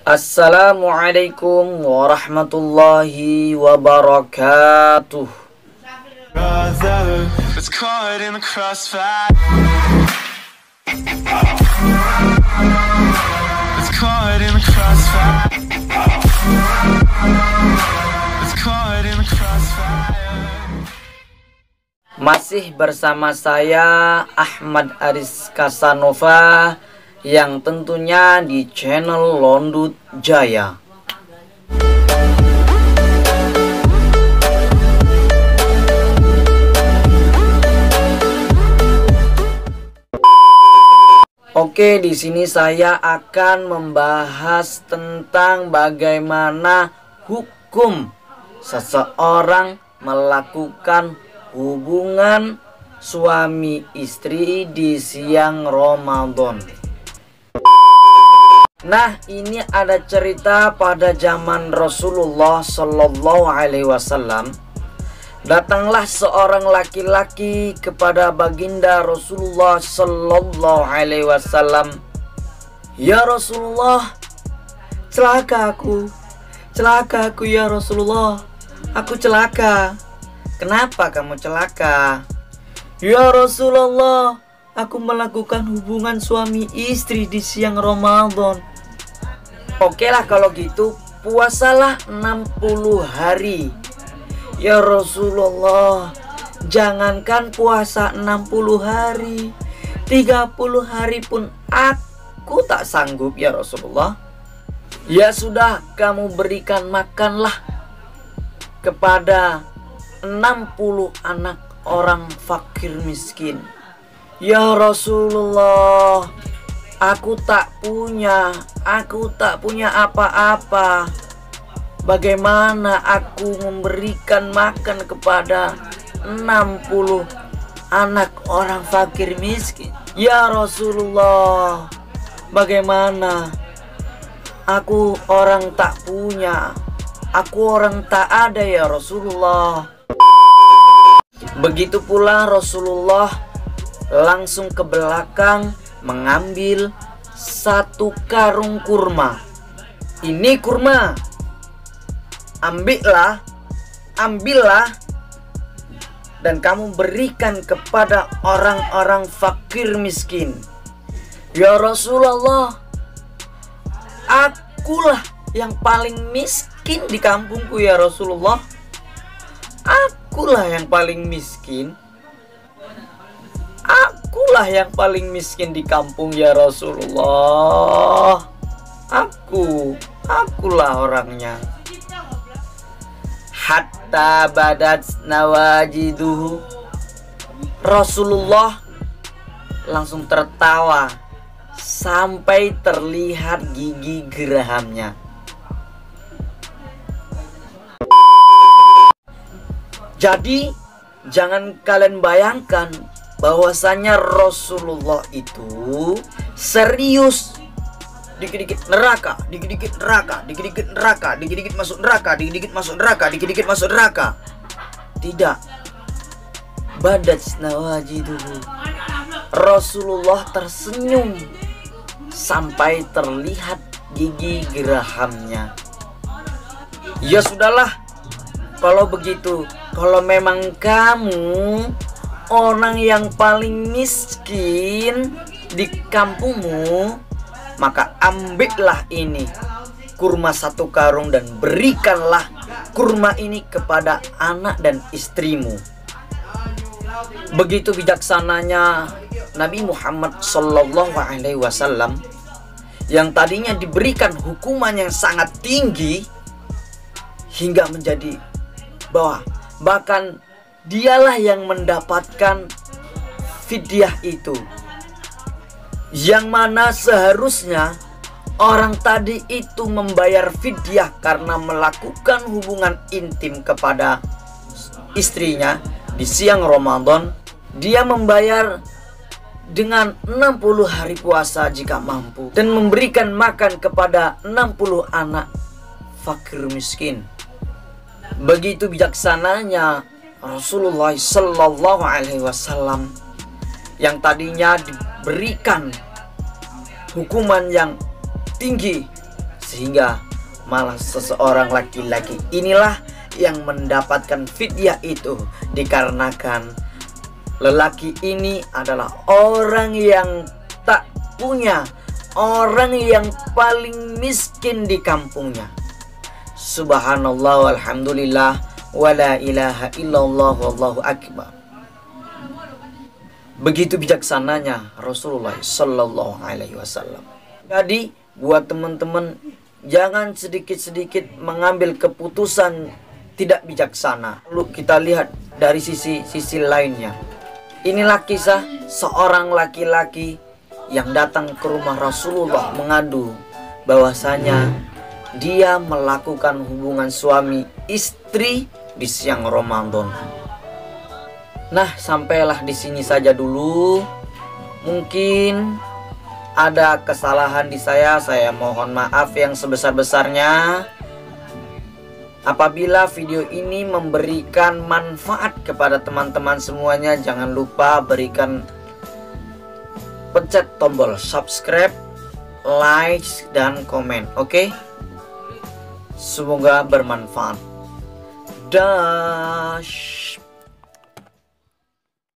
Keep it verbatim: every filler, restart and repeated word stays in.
Assalamualaikum warahmatullahi wabarakatuh. Masih bersama saya Ahmad Aris Kasanova, yang tentunya di channel Londut Jaya. Oke, di sini saya akan membahas tentang bagaimana hukum seseorang melakukan hubungan suami istri di siang Ramadan. Nah, ini ada cerita pada zaman Rasulullah Shallallahu Alaihi Wasallam. Datanglah seorang laki-laki kepada baginda Rasulullah Shallallahu Alaihi Wasallam. Ya Rasulullah, celaka aku, celaka aku ya Rasulullah, aku celaka. Kenapa kamu celaka? Ya Rasulullah, aku melakukan hubungan suami istri di siang Ramadan. Oke lah kalau gitu, puasalah enam puluh hari. Ya Rasulullah, jangankan puasa enam puluh hari, tiga puluh hari pun aku tak sanggup ya Rasulullah. Ya sudah, kamu berikan makanlah kepada enam puluh anak orang fakir miskin. Ya Rasulullah, aku tak punya, aku tak punya apa-apa. Bagaimana aku memberikan makan kepada enam puluh anak orang fakir miskin? Ya Rasulullah, bagaimana? Aku orang tak punya, aku orang tak ada ya Rasulullah. Begitu pula Rasulullah langsung ke belakang mengambil satu karung kurma. Ini kurma, ambillah, ambillah, dan kamu berikan kepada orang-orang fakir miskin. Ya Rasulullah, akulah yang paling miskin di kampungku ya Rasulullah. Akulah yang paling miskin. Akulah yang paling miskin di kampung ya Rasulullah. Aku, akulah orangnya. Hatta badat nawajiduhu. Rasulullah langsung tertawa sampai terlihat gigi gerahamnya. Jadi jangan kalian bayangkan bahwasanya Rasulullah itu serius. Dikit-dikit neraka, dikit-dikit neraka, dikit-dikit neraka, dikit-dikit masuk neraka, dikit-dikit masuk neraka, dikit-dikit masuk neraka. Tidak. Badat nawajiduhu. Rasulullah tersenyum sampai terlihat gigi gerahamnya. Ya sudahlah, kalau begitu, kalau memang kamu orang yang paling miskin di kampungmu, maka ambillah ini kurma satu karung dan berikanlah kurma ini kepada anak dan istrimu. Begitu bijaksananya Nabi Muhammad Shallallahu Alaihi Wasallam, yang tadinya diberikan hukuman yang sangat tinggi hingga menjadi bahwa bahkan dialah yang mendapatkan fidyah itu, yang mana seharusnya orang tadi itu membayar fidyah karena melakukan hubungan intim kepada istrinya di siang Ramadan. Dia membayar dengan enam puluh hari puasa jika mampu, dan memberikan makan kepada enam puluh anak fakir miskin. Begitu bijaksananya Rasulullah Sallallahu Alaihi Wasallam, yang tadinya diberikan hukuman yang tinggi sehingga malah seseorang laki-laki inilah yang mendapatkan fidyah itu, dikarenakan lelaki ini adalah orang yang tak punya, orang yang paling miskin di kampungnya. Subhanallah walhamdulillah wala ilaha illallah wallahu akbar. Begitu bijaksananya Rasulullah sallallahu alaihi wasallam. Jadi buat teman-teman, jangan sedikit-sedikit mengambil keputusan tidak bijaksana. Lalu kita lihat dari sisi-sisi lainnya. Inilah kisah seorang laki-laki yang datang ke rumah Rasulullah mengadu bahwasanya dia melakukan hubungan suami istri di siang Ramadan. Nah, sampailah di sini saja dulu. Mungkin ada kesalahan di saya, saya mohon maaf yang sebesar-besarnya. Apabila video ini memberikan manfaat kepada teman-teman semuanya, jangan lupa berikan pencet tombol subscribe, like, dan komen. Oke? Semoga bermanfaat. Dash.